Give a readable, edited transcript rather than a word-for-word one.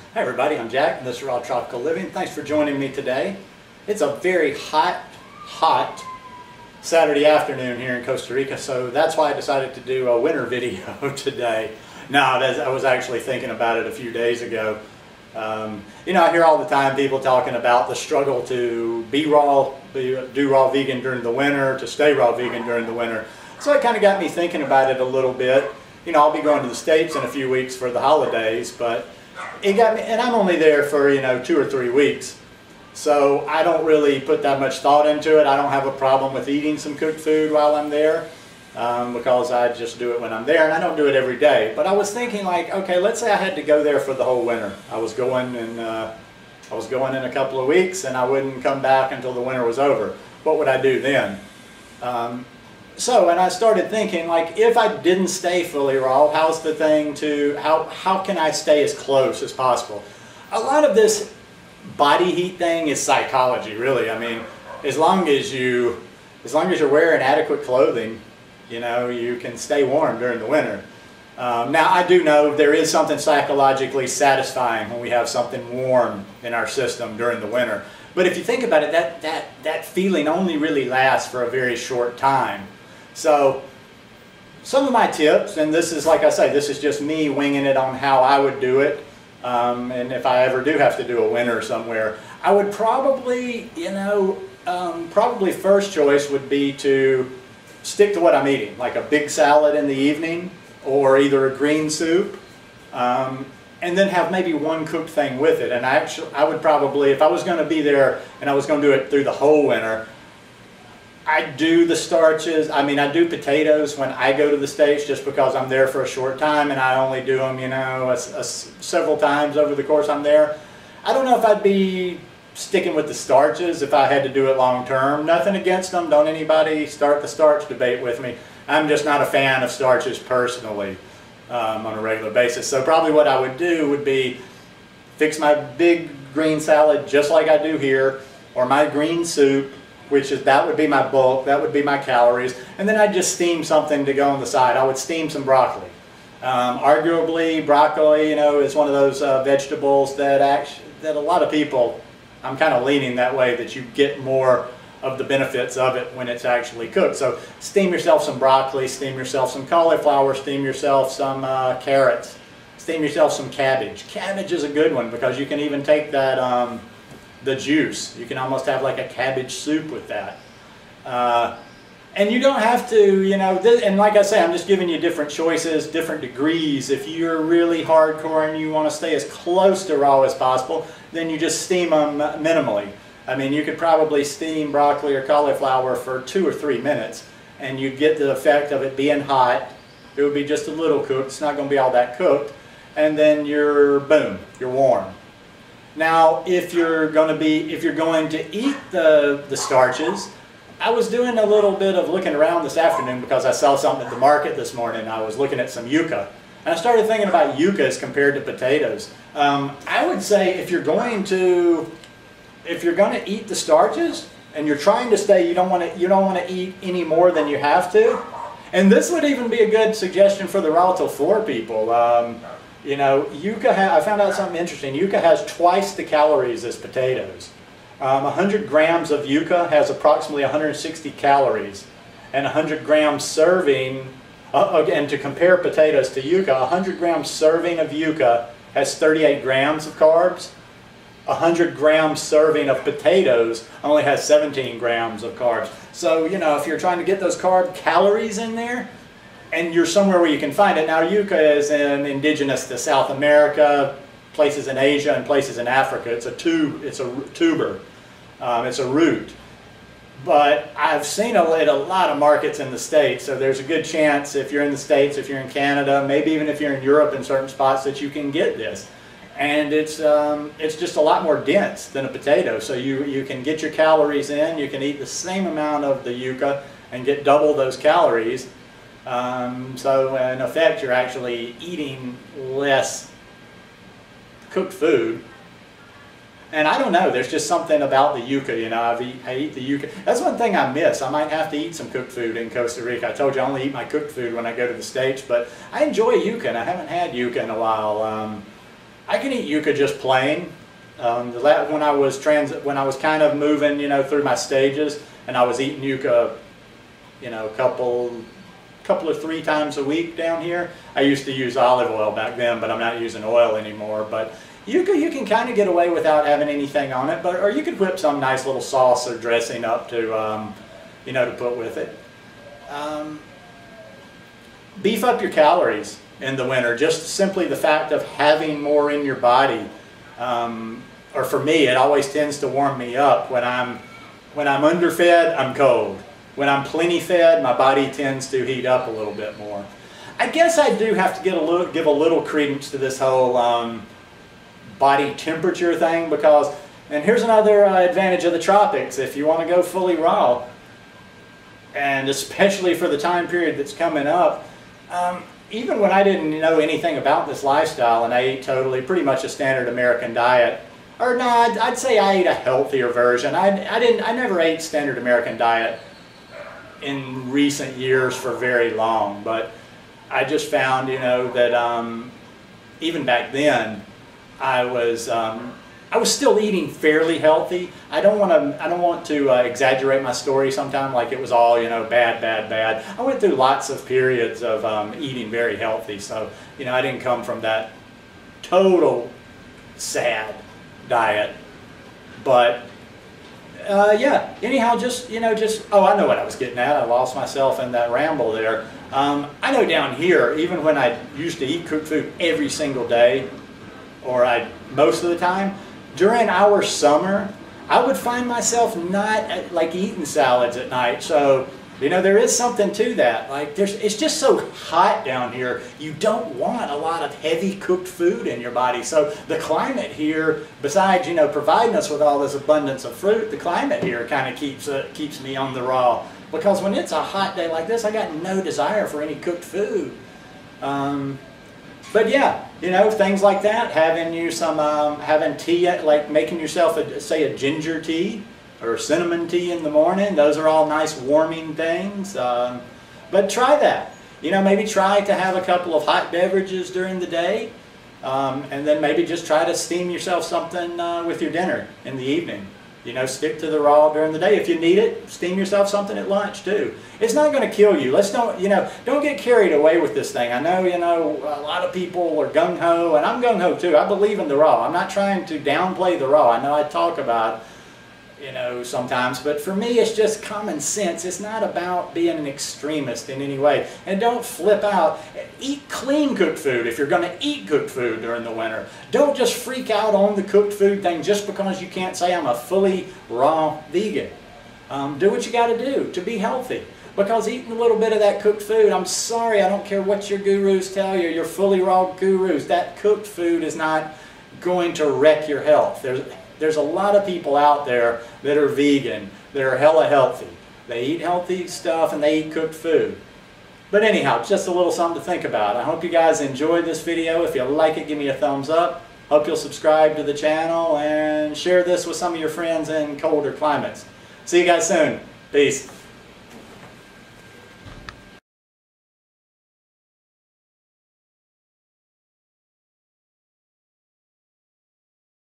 Hi everybody, I'm Jack and this is Raw Tropical Living. Thanks for joining me today. It's a very hot Saturday afternoon here in Costa Rica, so that's why I decided to do a winter video today. I was actually thinking about it a few days ago. You know, I hear all the time people talking about the struggle to do raw vegan during the winter, to stay raw vegan during the winter. So it kind of got me thinking about it a little bit. You know, I'll be going to the States in a few weeks for the holidays, but it got me, and I'm only there for, 2 or 3 weeks. So I don't really put that much thought into it. I don't have a problem with eating some cooked food while I'm there because I just do it when I'm there, and I don't do it every day. But I was thinking, like, okay, let's say I had to go there for the whole winter. I was going in a couple of weeks, and I wouldn't come back until the winter was over. What would I do then? And I started thinking, like, if I didn't stay fully raw, how's the thing to, how can I stay as close as possible? A lot of this body heat thing is psychology, really. I mean, as long as you're wearing adequate clothing, you can stay warm during the winter. Now, I do know there is something psychologically satisfying when we have something warm in our system during the winter. But if you think about it, that feeling only really lasts for a very short time. So some of my tips, and this is, like I say, this is just me winging it on how I would do it. And if I ever do have to do a winter somewhere, I would probably, probably first choice would be to stick to what I'm eating, like a big salad in the evening, or either a green soup, and then have maybe one cooked thing with it. And I would probably, if I was going to be there and I was going to do it through the whole winter, I do the starches. I mean, I do potatoes when I go to the States just because I'm there for a short time and I only do them, several times over the course I'm there. I don't know if I'd be sticking with the starches if I had to do it long term. Nothing against them. Don't anybody start the starch debate with me. I'm just not a fan of starches personally on a regular basis. So probably what I would do would be fix my big green salad just like I do here, or my green soup, that would be my bulk, that would be my calories, and then I'd just steam something to go on the side. I would steam some broccoli. Arguably, broccoli, is one of those vegetables that a lot of people, I'm kind of leaning that way, that you get more of the benefits of it when it's actually cooked. So steam yourself some broccoli, steam yourself some cauliflower, steam yourself some carrots, steam yourself some cabbage. Cabbage is a good one because you can even take that the juice. You can almost have like a cabbage soup with that. And you don't have to, and like I say, I'm just giving you different choices, different degrees. If you're really hardcore and you want to stay as close to raw as possible, then you just steam them minimally. I mean, you could probably steam broccoli or cauliflower for 2 or 3 minutes, and you'd get the effect of it being hot. It would be just a little cooked. It's not going to be all that cooked. And then boom, you're warm. Now, if you're going to eat the starches, I was doing a little bit of looking around this afternoon because I saw something at the market this morning. I was looking at some yuca, and I started thinking about yuca as compared to potatoes. I would say if you're going to eat the starches and you're trying to stay, you don't want to eat any more than you have to. And this would even be a good suggestion for the raw till 4 people. Yuca, I found out something interesting. Yuca has twice the calories as potatoes. 100 grams of yuca has approximately 160 calories. And 100 grams serving, again, to compare potatoes to yuca, 100 grams serving of yuca has 38 grams of carbs. 100 grams serving of potatoes only has 17 grams of carbs. So, if you're trying to get those calories in there, and you're somewhere where you can find it. Now, yuca is indigenous to South America, places in Asia, and places in Africa. It's a tuber. It's a root. But I've seen it at a lot of markets in the States, so there's a good chance if you're in the States, if you're in Canada, maybe even if you're in Europe in certain spots, that you can get this. And it's just a lot more dense than a potato, so you can get your calories in. You can eat the same amount of the yuca and get double those calories. So in effect, you're actually eating less cooked food. And I don't know, there's just something about the yuca, I eat the yuca. That's one thing I miss. I might have to eat some cooked food in Costa Rica. I told you I only eat my cooked food when I go to the States, but I enjoy yuca, and I haven't had yuca in a while. I can eat yuca just plain. When I was kind of moving, you know, through my stages, and I was eating yuca, you know, a couple or 3 times a week down here. I used to use olive oil back then, but I'm not using oil anymore. But yuca, you can kind of get away without having anything on it, or you could whip some nice little sauce or dressing up to, you know, to put with it. Beef up your calories in the winter. Just simply the fact of having more in your body, or for me, it always tends to warm me up. When I'm underfed, I'm cold. When I'm plenty fed, my body tends to heat up a little bit more. I guess I do have to give a little credence to this whole body temperature thing, because, and here's another advantage of the tropics, if you want to go fully raw, and especially for the time period that's coming up, even when I didn't know anything about this lifestyle and I ate pretty much a standard American diet, or no, I'd say I ate a healthier version. I never ate standard American diet in recent years for very long, but I just found, you know, that even back then I was still eating fairly healthy. I don't want to exaggerate my story sometime like it was all, you know, bad. I went through lots of periods of eating very healthy, so, you know, I didn't come from that total sad diet. But yeah, anyhow, just, you know, oh, I know what I was getting at. I lost myself in that ramble there. I know down here, even when I used to eat cooked food every single day, or most of the time, during our summer, I would find myself not like eating salads at night. So, you know, there is something to that. Like, it's just so hot down here, you don't want a lot of heavy cooked food in your body. So the climate here, besides, you know, providing us with all this abundance of fruit, the climate here kind of keeps me on the raw. Because when it's a hot day like this, I got no desire for any cooked food. But yeah, you know, things like that, having tea, like making yourself, say, a ginger tea or cinnamon tea in the morning, those are all nice warming things. But try that. You know, maybe try to have a couple of hot beverages during the day, and then maybe just try to steam yourself something with your dinner in the evening. You know, stick to the raw during the day. If you need it, steam yourself something at lunch too. It's not going to kill you. Don't get carried away with this thing. I know, you know, a lot of people are gung-ho, and I'm gung-ho too. I believe in the raw. I'm not trying to downplay the raw. I know I talk about, you know, sometimes, but for me it's just common sense. It's not about being an extremist in any way. And don't flip out. Eat clean cooked food if you're going to eat cooked food during the winter. Don't just freak out on the cooked food thing just because you can't say I'm a fully raw vegan. Do what you got to do to be healthy. Because eating a little bit of that cooked food, I'm sorry, I don't care what your gurus tell you, your fully raw gurus, that cooked food is not going to wreck your health. There's a lot of people out there that are vegan, that are hella healthy. They eat healthy stuff and they eat cooked food. But anyhow, just a little something to think about. I hope you guys enjoyed this video. If you like it, give me a thumbs up. Hope you'll subscribe to the channel and share this with some of your friends in colder climates. See you guys soon. Peace.